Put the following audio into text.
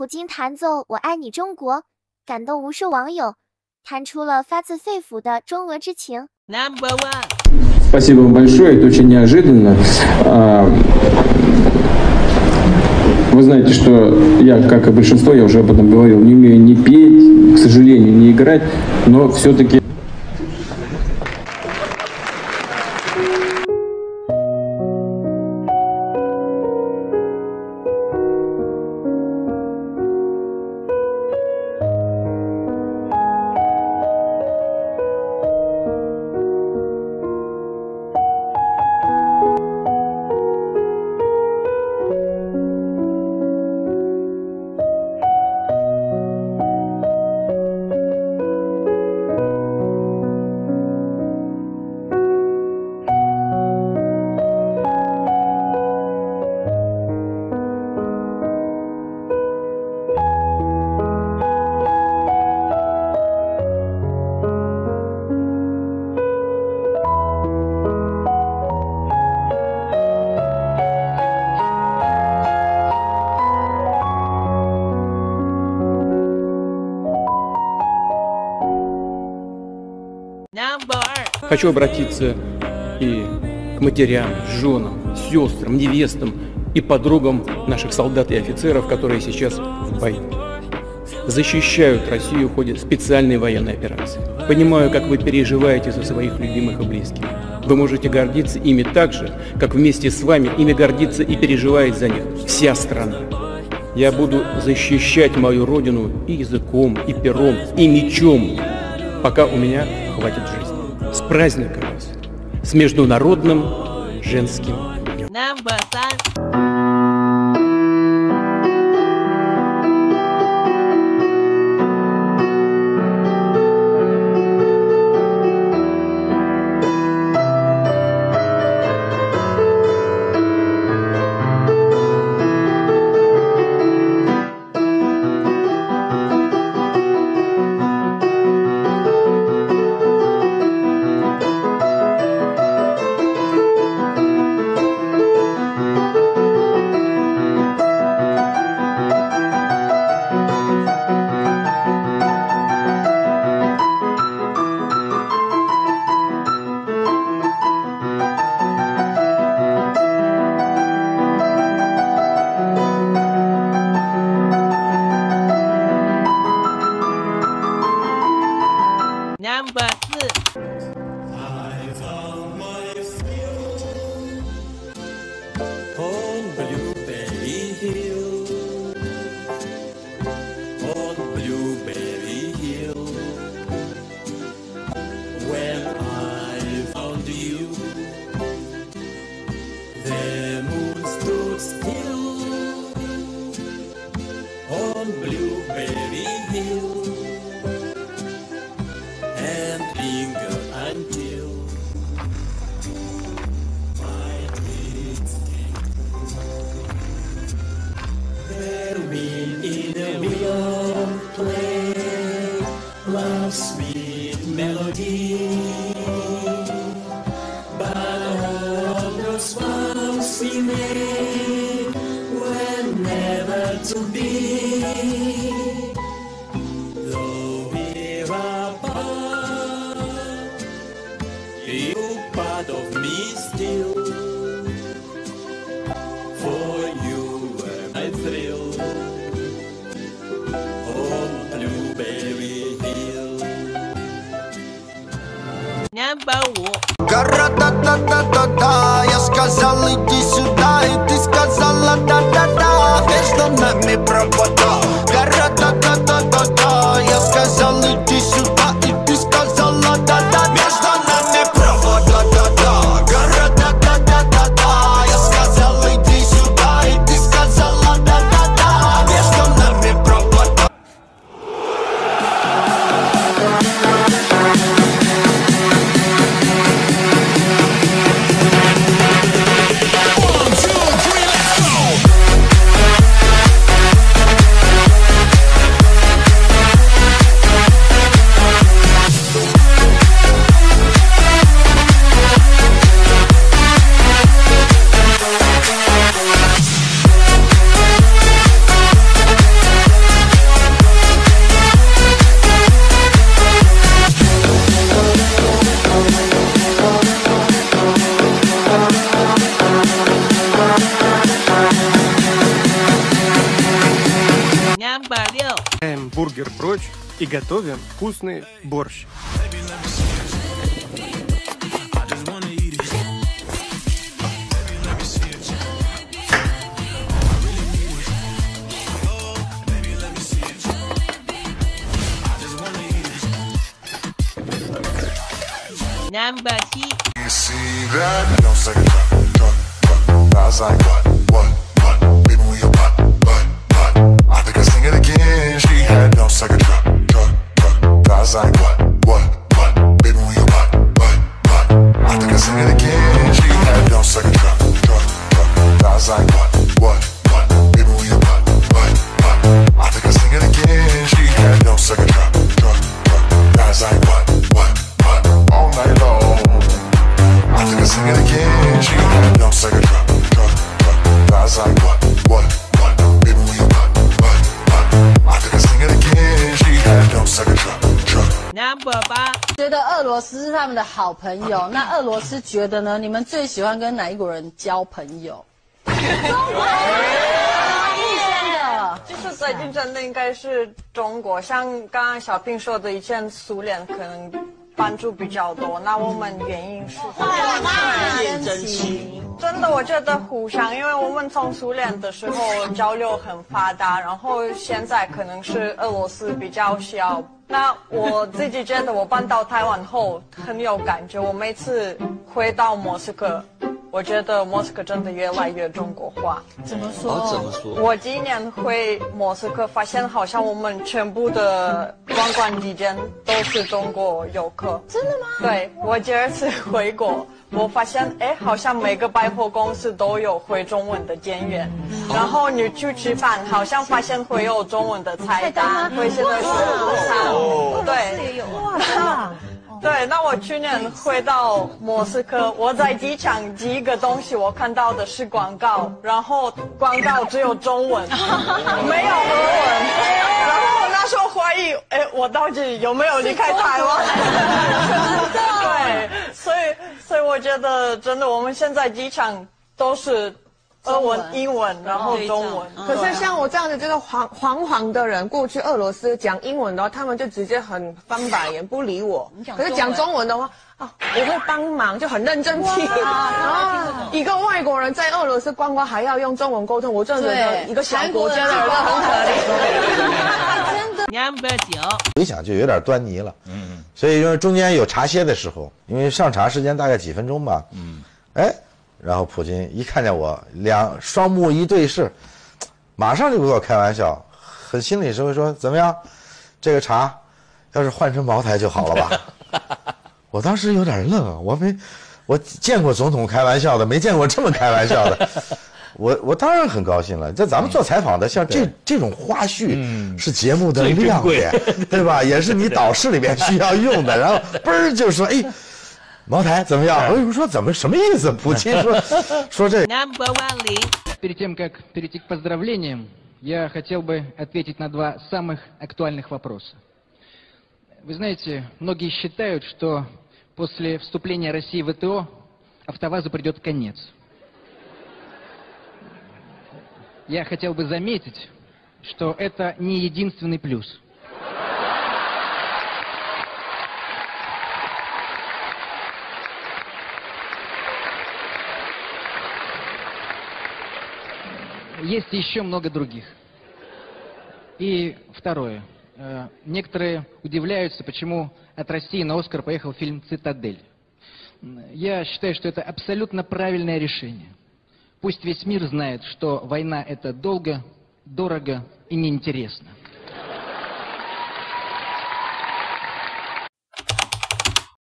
普京弹奏《我爱你中国》，感动无数网友，弹出了发自肺腑的中俄之情。 Number one. Спасибо вам большое, это очень неожиданно. Вы знаете, что я, как и большинство, я уже об этом говорил, не умею ни петь, к сожалению, не играть, но все-таки... Хочу обратиться и к матерям, женам, сестрам, невестам и подругам наших солдат и офицеров, которые сейчас в бою. Защищают Россию в ходе специальной военной операции. Понимаю, как вы переживаете за своих любимых и близких. Вы можете гордиться ими так же, как вместе с вами ими гордится и переживает за них вся страна. Я буду защищать мою родину и языком, и пером, и мечом, пока у меня хватит жизни. С праздником вас! С Международным женским днем! Number 4. I found my field on Blueberry Hill, on Blueberry Hill. When I found you, the moon stood still on Blueberry Hill. Until my dreams came true. The wind in the willow play love's sweet melody, but all those vows we made were never to be. Though we're apart, you're part of me still. For you were my thrill on Blueberry Hill. Number 5. Гора-да-да-да-да-да, я сказал иди сюда, и ты сказала да-да-да. Между нами провода. Гора-да-да-да-да-да, я сказал иди сюда, и ты сказала да-да-да. Между нами провода, да-да. Гора-да-да-да-да-да, я сказал иди сюда, и ты сказала да-да-да. Между нами провода. One, two, three, let's go! бургер прочь и готовим вкусный борщ. Number 2. You see that? Don't say it, I was like, what, baby, move your butt. I think I sing it again. She had don't say it, I was like, what, baby, move your butt. I think I sing it again. She had don't say it, I was like, what, baby, move your butt. I think I sing it again. She had don't say it, I was like, what, all night long. I think I sing it again. She had don't say it, I was like, what, baby, move your butt. I think I sing it again. She had don't say it, Number 8. 觉得俄罗斯是他们的好朋友，那俄罗斯觉得呢？你们最喜欢跟哪一国人交朋友？中国就是最近真的应该是中国，像刚刚小平说的，以前苏联可能帮助比较多，那我们原因是真情。 真的，我觉得互相，因为我们从苏联的时候交流很发达，然后现在可能是俄罗斯比较小。那我自己觉得，我搬到台湾后很有感觉。我每次回到莫斯科，我觉得莫斯科真的越来越中国化。 怎么说？ 怎么说？ 我今年回莫斯科，发现好像我们全部的观光地点都是中国游客。 真的吗？ 对，我第二次回国，我发现好像每个百货公司都有会中文的店员，然后你去吃饭，好像发现会有中文的菜单，会写的是餐，对，哇，对，那我去年回到莫斯科，我在机场第一个东西我看到的是广告，然后广告只有中文，没有俄文，然后我那时候怀疑，我到底有没有离开台湾？对，所以我觉得真的，我们现在机场都是俄文、英文，然后中文。 可是像我这样的这个黄的人，过去俄罗斯讲英文的话，他们就直接很翻白眼不理我。可是讲中文的话，我会帮忙，就很认真听。一个外国人在俄罗斯观光还要用中文沟通，我真的觉得一个小国家的人很可怜。真的。 Number 9。 回想就有点端倪了。所以因为中间有茶歇的时候，因为上茶时间大概几分钟吧。然后普京一看见我，双目一对视，马上就跟我开玩笑，很心领神会说：“怎么样，这个茶要是换成茅台就好了吧？”我当时有点愣啊，我见过总统开玩笑的，没见过这么开玩笑的。我当然很高兴了。这咱们做采访的，像这种花絮是节目的亮点，对吧？也是你导视里面需要用的。然后嘣儿就说：“茅台怎么样？”我说怎么什么意思？普京说这。 Number 10. Перед тем, как перейти к поздравлениям, я хотел бы ответить на два самых актуальных вопроса. Вы знаете, многие считают, что после вступления России в ВТО АвтоВАЗу придет конец. Я хотел бы заметить, что это не единственный плюс. Есть еще много других. И второе. Некоторые удивляются, почему от России на Оскар поехал фильм «Цитадель». Я считаю, что это абсолютно правильное решение. Пусть весь мир знает, что война — это долго, дорого и неинтересно.